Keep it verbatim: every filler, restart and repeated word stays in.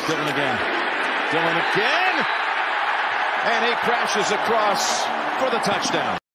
Dillon again. Dillon again. And he crashes across for the touchdown.